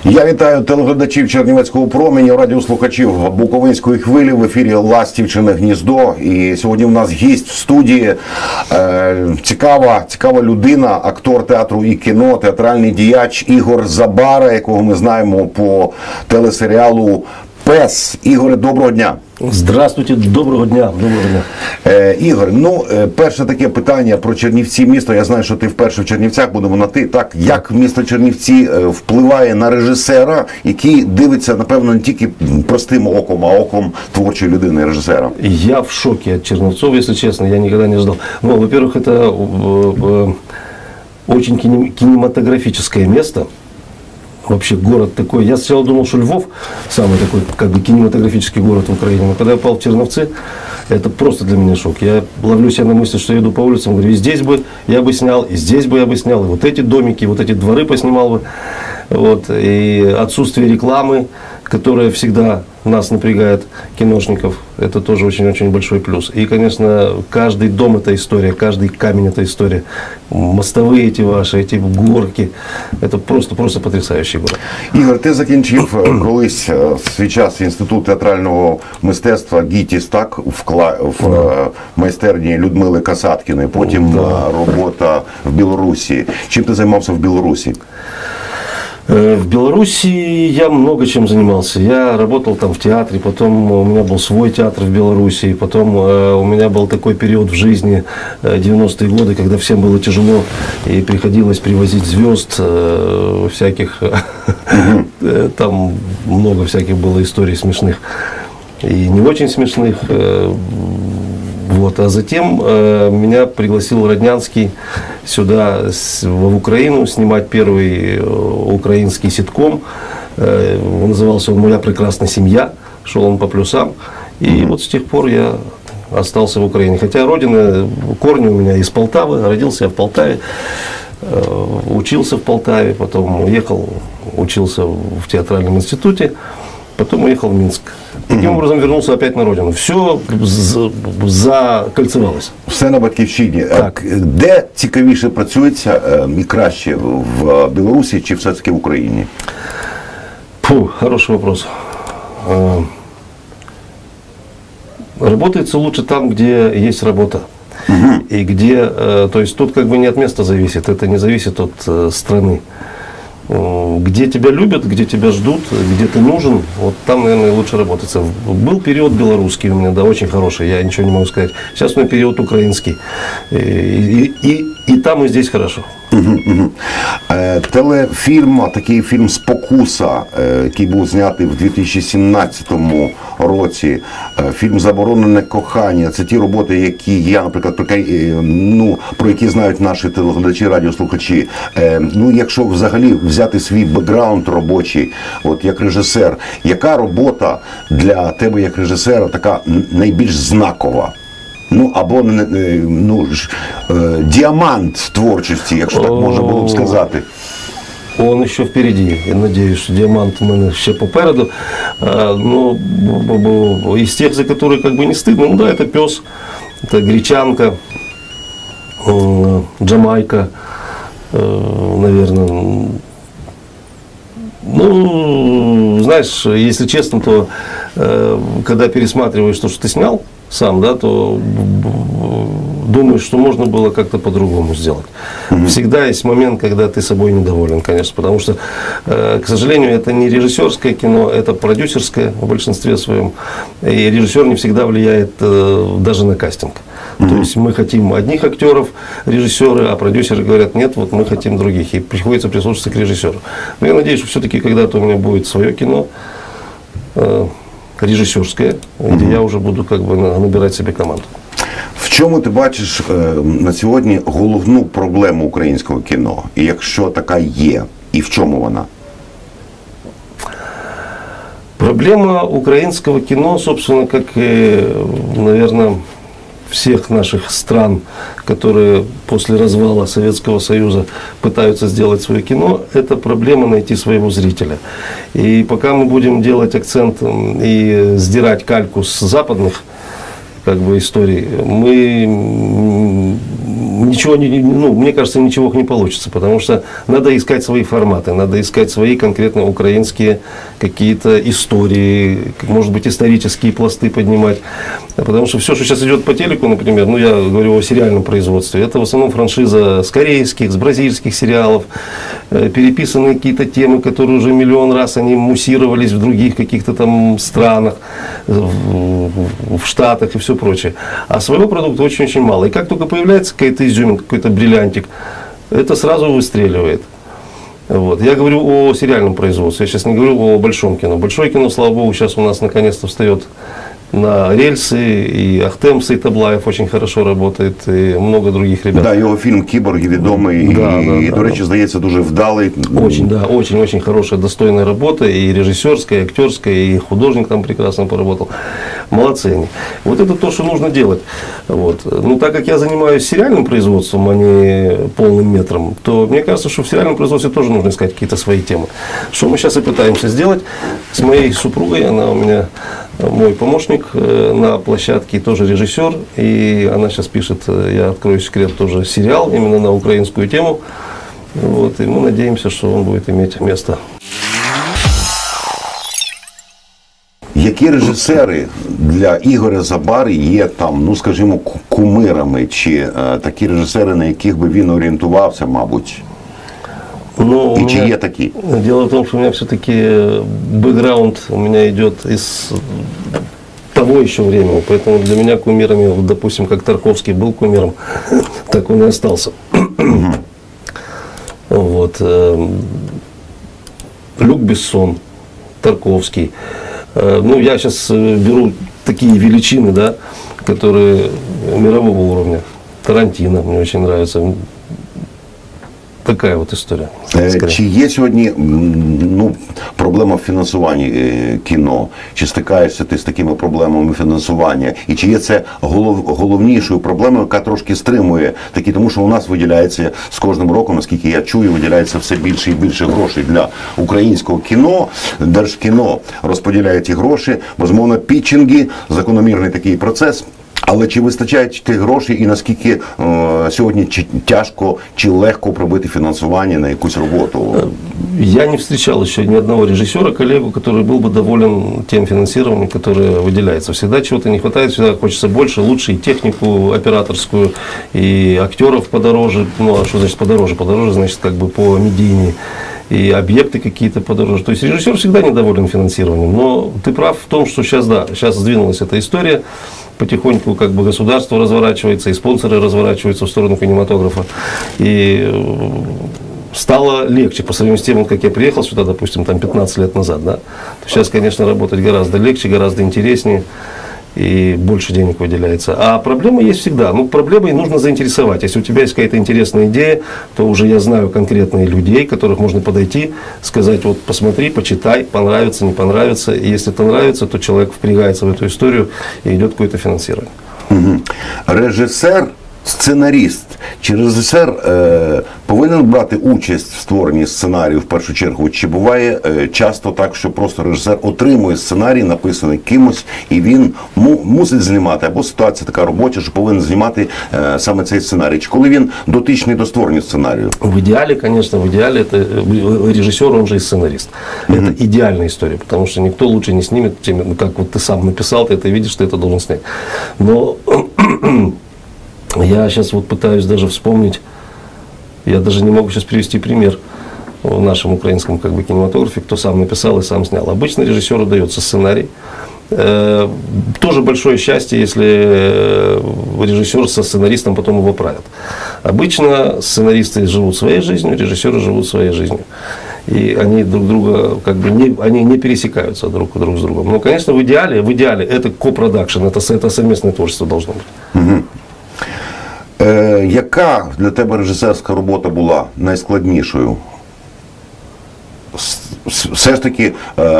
Я вітаю телеглядачів Чернівецького променя, радіослухачів Буковинської хвилі, в ефірі «Ластівчине гніздо». І сьогодні у нас гість в студії, цікава людина, актор театру і кіно, театральний діяч Ігор Забара, якого ми знаємо по телесеріалу «Пес». Ігоре, доброго дня. Здравствуйте, доброго дня. Доброго дня. Ігор, перше таке питання про Чернівці місто. Я знаю, що ти вперше в Чернівцях, будемо на ти. Так, як місто Чернівці впливає на режисера, який дивиться, напевно, не тільки простим оком, а оком творчої людини, режисера? Я в шоке от Черновцов, если честно, я никогда не ждал. Ну, во-первых, это очень кинематографическое место. Вообще город такой. Я сначала думал, что Львов самый такой, как бы, кинематографический город в Украине. Но когда я попал в Черновцы, это просто для меня шок. Я ловлю себя на мысли, что я иду по улицам, говорю, и здесь бы я бы снял, и здесь бы я бы снял, и вот эти домики, вот эти дворы поснимал бы. Вот. И отсутствие рекламы, которая всегда нас напрягает, киношников, это тоже очень-очень большой плюс. И, конечно, каждый дом – это история, каждый камень – это история. Мостовые эти ваши, эти горки – это просто потрясающий город. Ігор, ти закінчив колись свій час інститут театрального мистецтва ГІТІС, так, в майстерні Людмили Касаткіної, потім робота в Білорусі. Чим ти займався в Білорусі? В Беларуси я много чем занимался. Я работал там в театре, потом у меня был свой театр в Беларуси, потом у меня был такой период в жизни, 90-е годы, когда всем было тяжело и приходилось привозить звезд всяких, там много всяких было историй смешных и не очень смешных. Вот. А затем меня пригласил Роднянский сюда, в Украину, снимать первый украинский ситком. Назывался он «Моя прекрасная семья», шел он по плюсам. И вот с тех пор я остался в Украине. Хотя родина, корни у меня из Полтавы, родился я в Полтаве, учился в Полтаве, потом уехал, учился в театральном институте, потом уехал в Минск. Таким образом вернулся опять на родину. Все закольцевалось. Все на батьківщині. Так. Де цікавіше працюється і краще, в Білорусі чи все-таки в Україні? Хороший вопрос. Работается лучше там, где есть работа. И где, то есть тут как бы не от места зависит, это не зависит от страны. Где тебя любят, где тебя ждут, где ты нужен, вот там, наверное, лучше работать. Был период белорусский у меня, да, очень хороший, я ничего не могу сказать. Сейчас у меня период украинский. И там, и здесь хорошо. Телефільм, такий фільм «Спокуса», який був знятий в 2017 році, фільм «Заборонене кохання». Це ті роботи, які я, наприклад, про які знають наші телеглядачі, радіослухачі. Якщо взагалі взяти свій бекграунд робочий, от як режисер, яка робота для тебе як режисера така найбільш знакова? Або діамант творчості, якщо так можна було б сказати. Он еще впереди. Я надеюсь, что диамант у меня еще попереду. Из тех, за которые как бы не стыдно, это «Пес», это «Гречанка», «Джамайка», наверное. Знаешь, если честно, то когда пересматриваешь то, что ты снял сам, да, то думаешь, что можно было как-то по-другому сделать. Всегда есть момент, когда ты собой недоволен, конечно, потому что, к сожалению, это не режиссерское кино, это продюсерское в большинстве своем. И режиссер не всегда влияет даже на кастинг. То есть мы хотим одних актеров, режиссеры, а продюсеры говорят, нет, вот мы хотим других. И приходится прислушаться к режиссеру. Но я надеюсь, что все-таки когда-то у меня будет свое кино, режиссерское, где я уже буду как бы набирать себе команду. В чому ти бачиш на сьогодні головну проблему українського кіно? І якщо така є, і в чому вона? Проблема украинского кино, собственно, как и, наверное, всех наших стран, которые после развала Советского Союза пытаются сделать свое кино, это проблема найти своего зрителя. И пока мы будем делать акцент и сдирать кальку с западных как бы историй, ничего мне кажется, ничего не получится, потому что надо искать свои форматы, надо искать свои конкретно украинские какие-то истории, может быть, исторические пласты поднимать. Потому что все, что сейчас идет по телеку, например, я говорю о сериальном производстве, это в основном франшиза с корейских, с бразильских сериалов, переписанные какие-то темы, которые уже миллион раз они муссировались в других каких-то там странах, в Штатах и все прочее. А своего продукта очень-очень мало. И как только появляется какая-то изюминка, какой-то бриллиантик, это сразу выстреливает. Вот. Я говорю о сериальном производстве, я сейчас не говорю о большом кино. Большое кино, слава богу, сейчас у нас наконец-то встает на рельсы, и Ахтем Сейтаблаєв очень хорошо работает, и много других ребят. Да, його фільм «Кіборги» відомий, і, до речі, здається, дуже вдалий. Очень хорошая, достойная работа, и режиссерская, и актерская, и художник там прекрасно поработал. Молодцы они. Вот это то, что нужно делать. Вот. Ну, так как я занимаюсь сериальным производством, а не полным метром, то мне кажется, что в сериальном производстве тоже нужно искать какие-то свои темы. Что мы сейчас и пытаемся сделать с моей супругой, она у меня мой помощник на площадке, тоже режиссер, и она сейчас пишет, я открою секрет, тоже сериал именно на украинскую тему. Вот, и мы надеемся, что он будет иметь место. Які режисери для Ігоря Забари є там, скажімо, кумирами, чи такі режисери, на яких би він орієнтувався, мабуть? И чи є такі? Дело в том, что у меня все-таки бэкграунд у меня идет из того еще времени, поэтому для меня кумирами, допустим, как Тарковский был кумиром, так он и остался. Вот. Люк Бессон, Тарковский. Я сейчас беру такие величины, да, которые мирового уровня. Тарантино мне очень нравится. Така от історія. Чи є сьогодні проблема в фінансуванні кіно? Чи стикаєшся ти з такими проблемами фінансування? І чи є це головнішою проблемою, яка трошки стримує такі? Тому що у нас виділяється з кожним роком, наскільки я чую, виділяється все більше і більше грошей для українського кіно. Держкіно розподіляє ті гроші. Безумовно, пітчинги, закономірний такий процес. Але чи вистачає тих грошей і наскільки сьогодні тяжко чи легко пробити фінансування на якусь роботу? Я не встречал еще ни одного режиссера, коллегу, который был бы доволен тем финансированием, которое выделяется. Всегда чего-то не хватает, всегда хочется больше, лучше, и технику операторскую, и актеров подороже. А что значит подороже? Подороже, значит, как бы по медийнее. И объекты какие-то подороже. То есть режиссер всегда недоволен финансированием. Но ты прав в том, что сейчас сдвинулась эта история. Потихоньку как бы государство разворачивается, и спонсоры разворачиваются в сторону кинематографа. И стало легче по сравнению с тем, как я приехал сюда, допустим, там 15 лет назад. Да? Сейчас, конечно, работать гораздо легче, гораздо интереснее. И больше денег выделяется. А проблема есть всегда. Проблемой нужно заинтересовать. Если у тебя есть какая-то интересная идея, то уже я знаю конкретные людей, которых можно подойти, сказать, вот посмотри, почитай, понравится, не понравится. И если это нравится, то человек впрягается в эту историю и идет какое-то финансирование. Режисер, сценаріст. Чи режисер повинен брати участь в створенні сценарію в першу чергу? Чи буває часто так, що просто режисер отримує сценарій, написаний кимось, і він мусить знімати, або ситуація така робоча, що повинен знімати саме цей сценарій? Чи коли він дотичний до створення сценарію? В идеале, конечно, это режиссер, он же и сценарист. Это идеальная история, потому что никто лучше не снимет, как вот ты сам написал, ты это видишь, ты это должен снять. Но я сейчас вот пытаюсь даже вспомнить, я даже не могу сейчас привести пример в нашем украинском кинематографе, кто сам написал и сам снял. Обычно режиссеру дается сценарий. Тоже большое счастье, если режиссер со сценаристом потом его правит. Обычно сценаристы живут своей жизнью, режиссеры живут своей жизнью. И они друг друга они не пересекаются друг с другом. Но, конечно, в идеале это копродакшн, это совместное творчество должно быть. Яка для тебе режисерська робота була найскладнішою? Все ж таки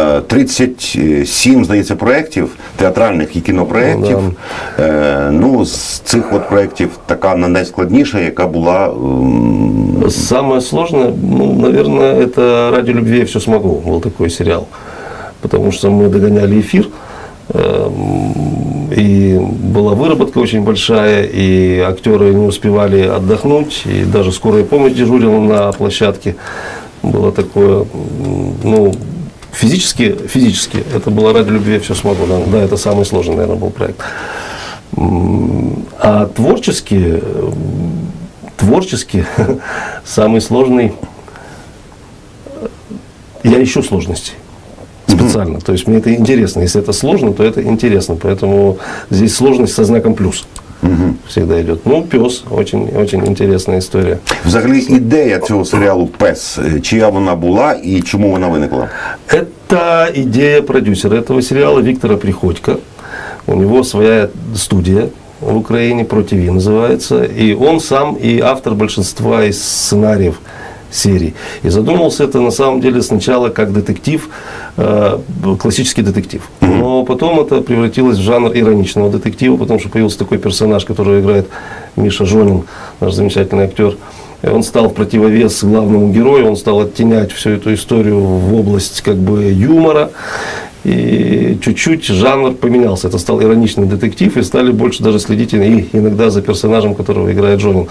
37, здається, проєктів, театральних і кінопроєктів. З цих проєктів така найскладніша, яка була... Самое сложное, наверное, это «Ради любви я все смогу», был такой сериал. Потому что мы догоняли эфир. И была выработка очень большая, и актеры не успевали отдохнуть, и даже скорая помощь дежурила на площадке. Было такое, ну, физически это было ради любви, я все смогу. Да, это самый сложный, наверное, был проект. А творчески самый сложный, я ищу сложностей специально. То есть мне это интересно. Если это сложно, то это интересно. Поэтому здесь сложность со знаком плюс. Всегда идет. Ну, «Пес» очень интересная історія. Взагалі, ідея цього серіалу «Пес», чия вона була і чому вона виникла? Это идея продюсера этого сериала Виктора Приходько. У него своя студия в Украине, «Противи» называется. И он сам и автор большинства из сценариев серий. И задумался это на самом деле сначала как детектив, классический детектив. Но потом это превратилось в жанр ироничного детектива, потому что появился такой персонаж, которого играет Миша Жонин, наш замечательный актер. И он стал в противовес главному герою, он стал оттенять всю эту историю в область как бы юмора. И чуть-чуть жанр поменялся. Это стал ироничный детектив, и стали больше даже следить и иногда за персонажем, которого играет Жонин.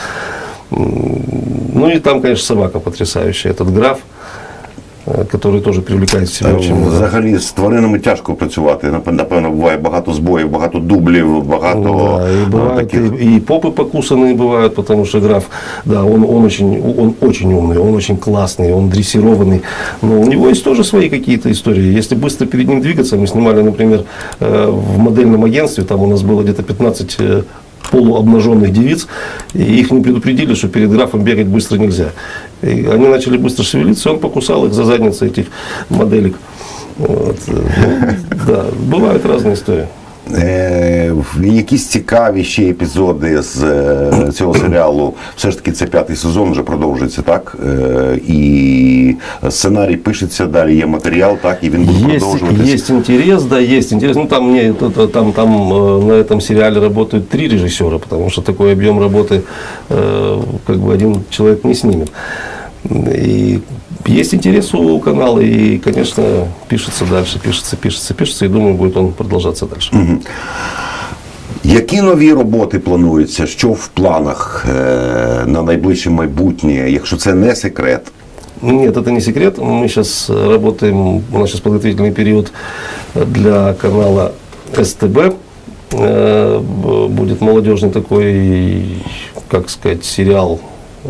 Ну и там, конечно, собака потрясающая, этот граф, который тоже привлекает в себя очень много. Взагалі з тваринами тяжко працювати. Напевно, буває багато збоїв, багато дублів, багато да, и бывают, таких. И попы покусанные бывают, потому что граф, да, он очень умный, он очень классный, он дрессированный. Но у него есть тоже свои какие-то истории. Если быстро перед ним двигаться, мы снимали, например, в модельном агентстве, там у нас было где-то 15 полуобнаженных девиц, и их не предупредили, что перед графом бегать быстро нельзя. И они начали быстро шевелиться, и он покусал их за задницы, этих моделек. Вот. Ну, да, бывают разные истории. Якісь цікаві ще епізоди з цього серіалу. Все ж таки це 5-й сезон, вже продовжується, так? І сценарій пишеться, далі є матеріал, так? І він буде продовжуватися. Есть интерес, да, есть интерес. Ну, там на этом сериале работают 3 режиссера, потому что такой объем работы как бы один человек не снимет. И есть интерес у канала, и, конечно, пишется дальше, пишется, и думаю, будет он продолжаться дальше. Які нові роботи плануються? Що в планах на найближче майбутнє, якщо це не секрет? Нет, это не секрет. Мы сейчас работаем, у нас сейчас подготовительный период для канала СТБ. Будет молодежный такой, как сказать, сериал,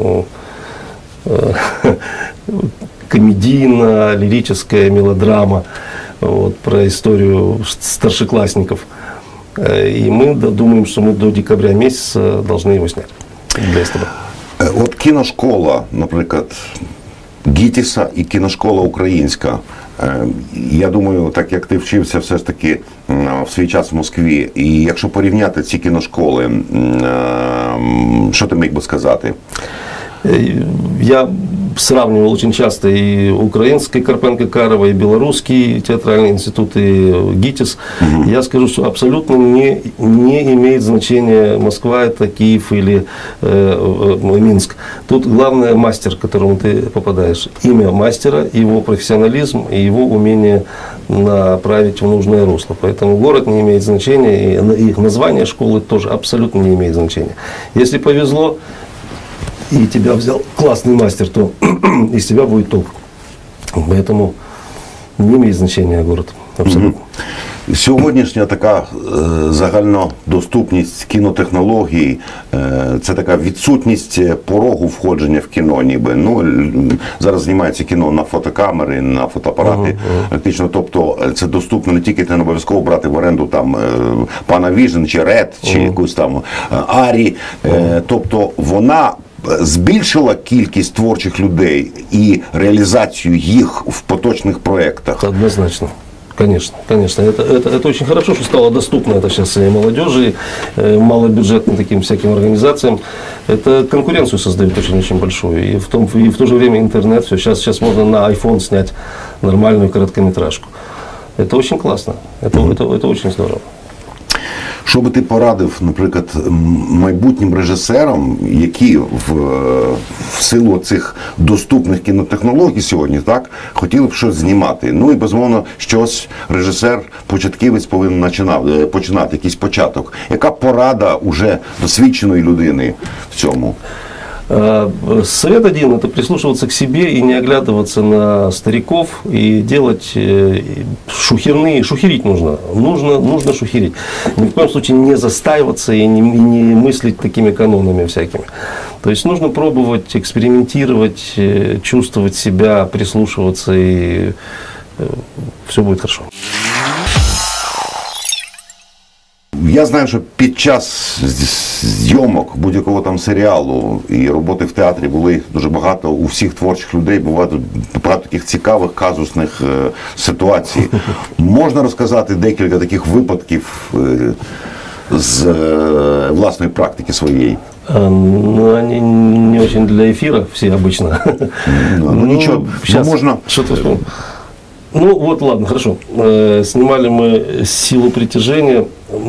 комедийно-лирическая мелодрама, вот, про историю старшеклассников. И мы думаем, что мы до декабря месяца должны его снять для СТБ. От кіношкола, наприклад, ГІТІСа і кіношкола українська. Я думаю, так як ти вчився все ж таки в свій час в Москві, і якщо порівняти ці кіношколи, що ти міг би сказати? Я сравнивал очень часто и украинский Карпенко-Карова, и белорусский театральный институт, и ГИТИС. Я скажу, что абсолютно не имеет значения, Москва это Киев или Минск. Тут главное мастер, к которому ты попадаешь. Имя мастера, его профессионализм и его умение направить в нужное русло. Поэтому город не имеет значения, и их название школы тоже абсолютно не имеет значения. Если повезло, и тебя взял классный мастер, то из тебя будет толк. Поэтому не имеет значения город. Абсолютно. Сьогоднішня така загальнодоступність кінотехнологій, це така відсутність порогу входження в кіно ніби. Ну, зараз знімається кіно на фотокамери, на фотоапарати. Практично, тобто це доступно не тільки, не обов'язково брати в оренду там Panavision чи Red, чи якусь там Арі. Тобто вона збільшила кількість творчих людей і реалізацію їх в поточних проєктах. Однозначно. Конечно, конечно. Это очень хорошо, что стало доступно это сейчас и молодежи, и малобюджетным таким всяким организациям. Это конкуренцию создает очень-очень большую. И в то же время интернет, все, сейчас можно на iPhone снять нормальную короткометражку. Это очень классно. Это очень здорово. Що би ти порадив, наприклад, майбутнім режисерам, які в силу цих доступних кінотехнологій сьогодні, так, хотіли б щось знімати? Ну і, безумовно, щось режисер-початківець повинен починати, якийсь початок. Яка порада уже досвідченої людини в цьому? Совет один – это прислушиваться к себе и не оглядываться на стариков и делать шухерить нужно. Нужно шухерить. Ни в коем случае не застаиваться и не мыслить такими канонами всякими. То есть нужно пробовать, экспериментировать, чувствовать себя, прислушиваться, и все будет хорошо. Я знаю, що під час зйомок будь-якого там серіалу і роботи в театрі були дуже багато у всіх творчих людей, буває багато таких цікавих казусних ситуацій. Можна розказати декілька таких випадків з власної практики своєї? Ну, они не очень для эфира все обычно. Ну ничего, сейчас можно... Что-то вспомнил. Ну вот, ладно, хорошо. Снимали мы «Силу притяжения»,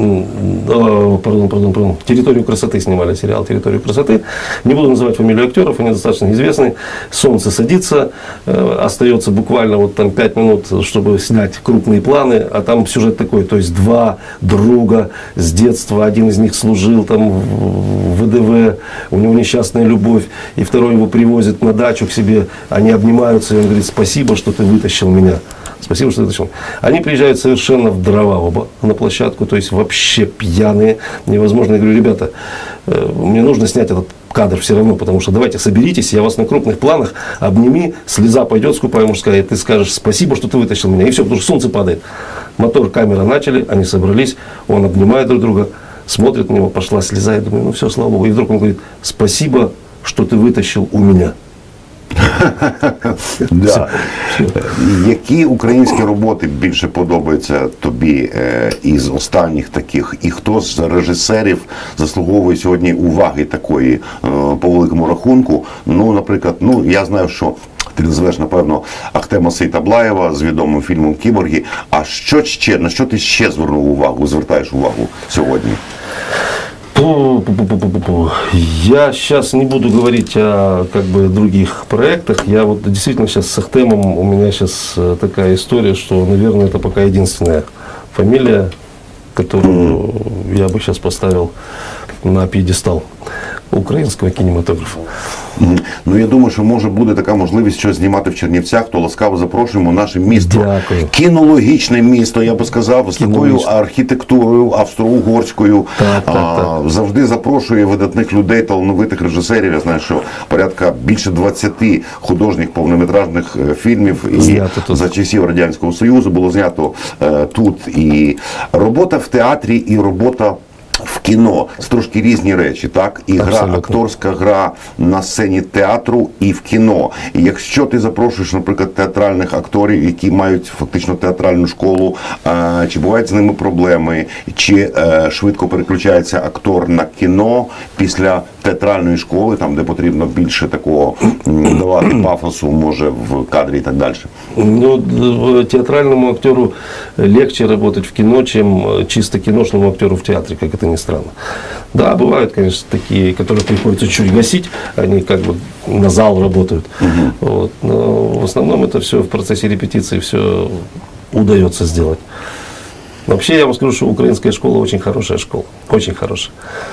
«Территорию красоты» снимали, сериал «Территорию красоты». Не буду называть фамилию актеров, они достаточно известны. Солнце садится, остается буквально вот там 5 минут, чтобы снять крупные планы, а там сюжет такой, то есть два друга с детства, один из них служил там в ВДВ, у него несчастная любовь, и второй его привозит на дачу к себе, они обнимаются, и он говорит: «Спасибо, что ты вытащил меня». Спасибо, что ты вытащил. Они приезжают совершенно в дрова оба на площадку, то есть вообще пьяные, невозможно. Я говорю: ребята, мне нужно снять этот кадр все равно, потому что давайте соберитесь, я вас на крупных планах обними, слеза пойдет скупая мужская, и ты скажешь: спасибо, что ты вытащил меня. И все, потому что солнце падает. Мотор, камера начали, они собрались, он обнимает друг друга, смотрит на него, пошла слеза, я думаю, ну все, слава Богу. И вдруг он говорит: спасибо, что ты вытащил у меня. Да. Які українські роботи більше подобаються тобі із останніх таких? І хто з режисерів заслуговує сьогодні уваги такої по великому рахунку? Ну, наприклад, я знаю, що ти називаєш, напевно, Ахтема Сейтаблаєва з відомим фільмом «Кіборги». А що ще, на що ти ще звертаєш увагу сьогодні? Я сейчас не буду говорить о других проектах. Я вот действительно сейчас с Ахтемом, у меня сейчас такая история, что, наверное, это пока единственная фамилия, которую я бы сейчас поставил на пьедестал українського кінематографа. Ну, я думаю, що може буде така можливість щось знімати в Чернівцях, то ласкаво запрошуємо наше місто. Дякую. Кінологічне місто, я би сказав, з такою архітектурою австро-угорською. Так. Завжди запрошує видатних людей, талановитих режисерів. Я знаю, що порядка більше 20 художніх повнометражних фільмів за часів Радянського Союзу було знято тут. І робота в театрі, і робота в кіно – це трошки різні речі, так? І акторська гра на сцені театру і в кіно. І якщо ти запрошуєш, наприклад, театральних акторів, які мають фактично театральну школу, чи бувають з ними проблеми, чи швидко переключається актор на кіно після театральної школи, там, де потрібно більше такого давати пафосу, може, в кадрі і так далі? Ну, театральному актеру легче работать в кино, чем чисто киношному актеру в театре, как это ни странно. Да, бывают, конечно, такие, которых приходится чуть гасить, они на зал работают. Вот. Но в основном это все в процессе репетиции, все удается сделать. Вообще, я вам скажу, что украинская школа очень хорошая школа. Очень хорошая.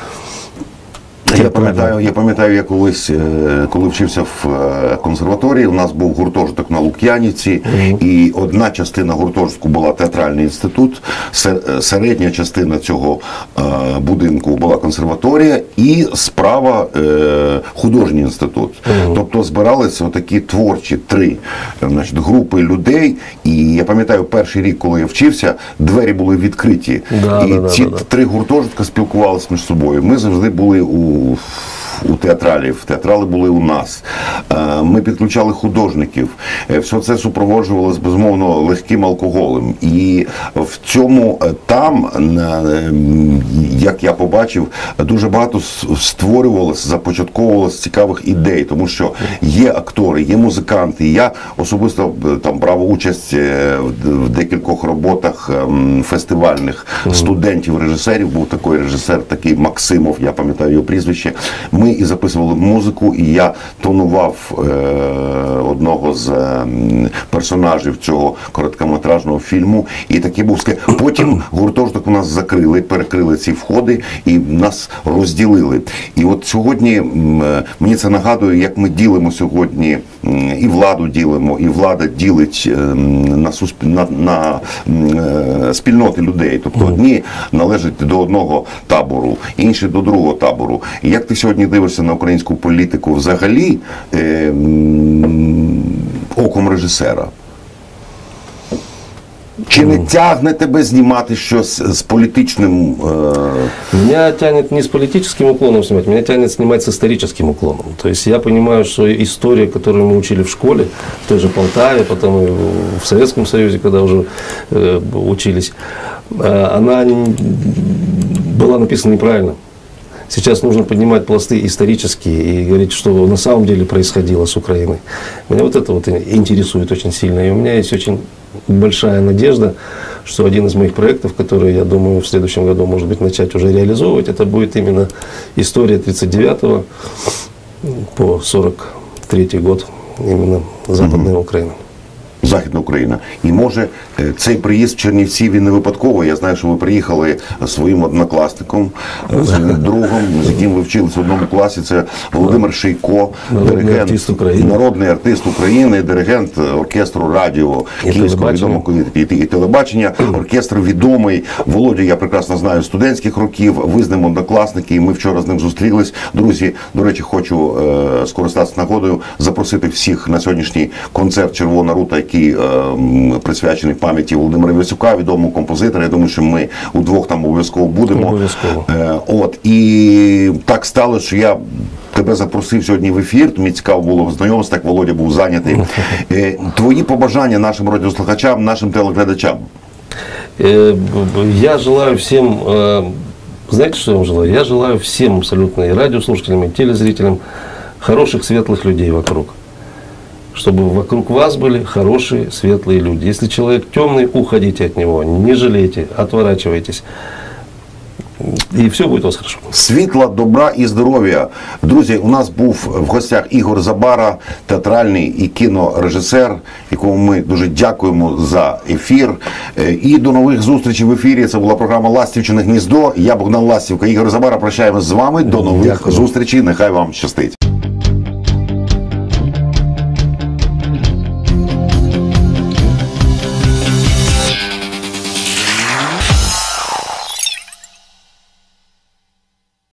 Я пам'ятаю, я колись, коли вчився в консерваторії, у нас був гуртожиток на Лук'янівці, і одна частина гуртожитку була театральний інститут, середня частина цього будинку була консерваторія, і справа художній інститут. Тобто збиралися отакі творчі три групи людей, і я пам'ятаю, перший рік, коли я вчився, двері були відкриті, і ці три гуртожитка спілкувалися між собою. Ми завжди були у театралів, театрали були у нас. Ми підключали художників. Все це супроводжувалося, безумовно, легким алкоголем. І в цьому там, як я побачив, дуже багато створювалося, започатковувалося цікавих ідей, тому що є актори, є музиканти. Я особисто там брав участь в декількох роботах фестивальних студентів, режисерів. Був такий режисер, такий Максимов, я пам'ятаю його прізвище. Ми і записували музику, і я тонував одного з персонажів цього короткометражного фільму. І такий був. Потім гуртожиток у нас закрили, перекрили ці входи і нас розділили. І от сьогодні мені це нагадує, як ми ділимо сьогодні, і владу ділимо, і влада ділить на спільноти людей. Тобто одні належать до одного табору, інші до другого табору. І як ти сьогодні дивишся на українську політику взагалі оком режисера? Чи не тягне тебе знімати щось з політичним? Меня тянет не с политическим уклоном снимать, меня тянет снимать с историческим уклоном. То есть я понимаю, что история, которую мы учили в школе, в той же Полтаве, потом и в Советском Союзе, когда уже учились, она была написана неправильно. Сейчас нужно поднимать пласты исторические и говорить, что на самом деле происходило с Украиной. Меня вот это вот интересует очень сильно. И у меня есть очень большая надежда, что один из моих проектов, который, я думаю, в следующем году, может быть, начать уже реализовывать, это будет именно история 39 по 43 год, именно Западная Украина. Західна Україна. І може цей приїзд в Чернівці, він не випадковий. Я знаю, що ви приїхали своїм однокласником, своїм другом, з яким ви вчилися в одному класі. Це Володимир Шийко, народний артист України, диригент оркестру радіо Київського відомого і телебачення. Оркестр відомий. Володю я прекрасно знаю з студентських років. Ви з ним однокласники, і ми вчора з ним зустрілись. Друзі, до речі, хочу скористатися нагодою, запросити всіх на сьогоднішній концерт «Червона рута», який присвячений пам'яті Володимира Івасюка, відомого композитора. Я думаю, що ми удвох там обов'язково будемо. Обов'язково. От. І так сталося, що я тебе запросив сьогодні в ефір. Мені цікаво було знайомитися, так Володя був зайнятий. Твої побажання нашим радіослухачам, нашим телеглядачам? Я желаю всем, знаете, что я вам желаю? Я желаю всем абсолютно, и радиослушателям, и телезрителям, хороших, светлых людей вокруг. Чтобы вокруг вас были хорошие, светлые люди. Если человек темный, уходите от него, не жалейте, отворачивайтесь. І все буде у вас хорошо. Світла, добра і здоров'я. Друзі, у нас був в гостях Ігор Забара, театральний і кінорежисер, якому ми дуже дякуємо за ефір. І до нових зустрічей в ефірі. Це була програма «Ластівчине гніздо». Я Богдан Ластівка, Ігор Забара. Прощаємось з вами. До нових зустрічей. Нехай вам щастить.